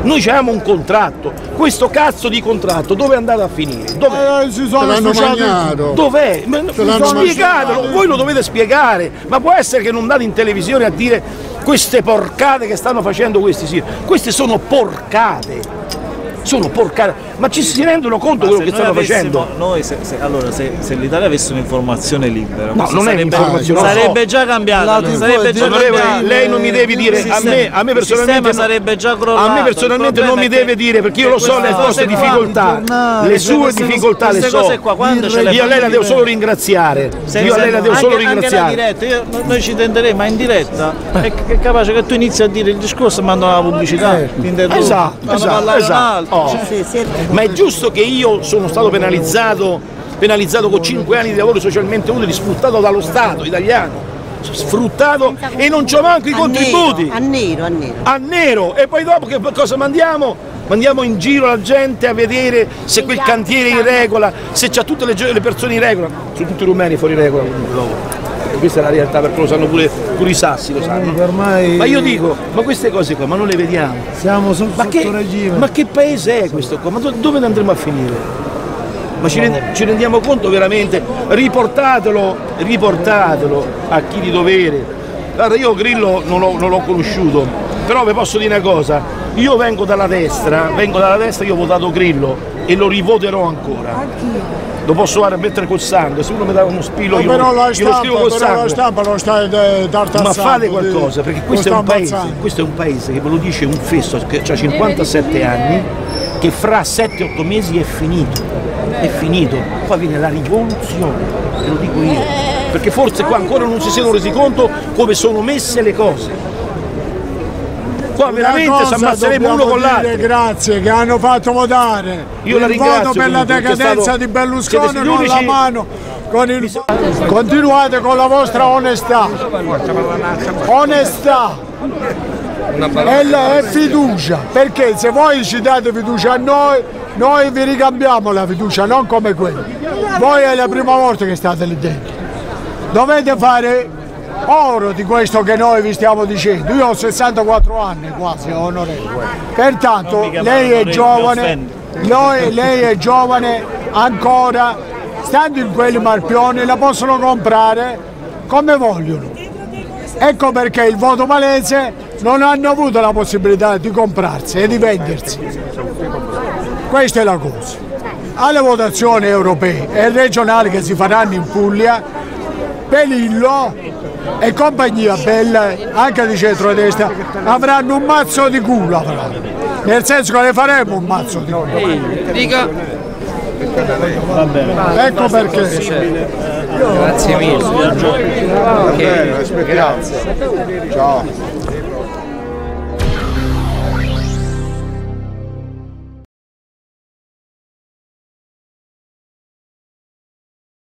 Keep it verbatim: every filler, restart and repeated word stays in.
Noi abbiamo un contratto, questo cazzo di contratto dove è andato a finire? Dov'è? Eh, si sono associati. Dov'è? Spiegatelo, voi lo dovete spiegare, ma può essere che non andate in televisione a dire queste porcate che stanno facendo questi sì, queste sono porcate. Sono porcate, ma ci si rendono conto di quello che stanno facendo? Noi se, se, allora se, se l'Italia avesse un'informazione libera, no, non sarebbe, è un'informazione, sarebbe già cambiata, sarebbe già cambiata. Lei non mi devi dire, a me, a me personalmente sarebbe già crollato, a me personalmente non mi deve dire, perché io lo so le vostre difficoltà, le sue difficoltà le so. Io a lei la devo solo ringraziare. Io a lei la devo solo ringraziare. Noi ci tenderemo, ma in diretta è capace che tu inizi a dire il discorso e mando la pubblicità. Esatto, esatto. Sì, sì. Ma è giusto che io sono stato penalizzato, penalizzato con cinque anni di lavoro socialmente utili, sfruttato dallo Stato italiano, sfruttato e non c'ho manco i contributi. A nero, a nero. A nero. E poi dopo che cosa mandiamo? Mandiamo in giro la gente a vedere se quel cantiere è in regola, se c'ha tutte le, le persone in regola. Sono tutti rumeni fuori regola. Questa è la realtà, perché lo sanno pure, pure i sassi, lo sanno. Ormai... Ma io dico, ma queste cose qua, ma non le vediamo. Siamo sotto, ma che, sotto regime. Ma che paese è questo qua? Ma do, dove andremo a finire? Ma ci, rend, ci rendiamo conto veramente? Riportatelo, riportatelo a chi di dovere. Guarda, io Grillo non l'ho conosciuto, però vi posso dire una cosa, io vengo dalla destra, vengo dalla destra, io ho votato Grillo e lo rivoterò ancora. Lo posso fare a mettere col sangue, se uno mi dà uno spillo io, però la io stampa, lo scrivo col sangue. La stampa lo stai ma fate qualcosa, perché questo è, un paese, questo è un paese che ve lo dice un fesso che ha cinquantasette anni, che fra sette otto mesi è finito, è finito, poi viene la rivoluzione, ve lo dico io, perché forse qua ancora non si sono resi conto come sono messe le cose. Qua veramente si ammazzeremo uno con l'altro. Grazie che hanno fatto votare. Io il la ringrazio voto per la decadenza stato... di Berlusconi con la mano. Con il... Continuate con la vostra onestà. Onestà. E la fiducia. Perché se voi ci date fiducia a noi, noi vi ricambiamo la fiducia, non come quelli. Voi è la prima volta che state lì dentro. Dovete fare oro di questo che noi vi stiamo dicendo. Io ho sessantaquattro anni quasi, onorevole. Pertanto lei è giovane, lei, lei è giovane ancora, stando in quei marpioni la possono comprare come vogliono. Ecco perché il voto malese non hanno avuto la possibilità di comprarsi e di vendersi. Questa è la cosa. Alle votazioni europee e regionali che si faranno in Puglia, Pelillo e compagnia bella, anche di centrodestra, avranno un mazzo di culo, nel senso che le faremo un mazzo di culo. Dica. Va bene. Ecco perché. Grazie mille. Grazie. Ciao.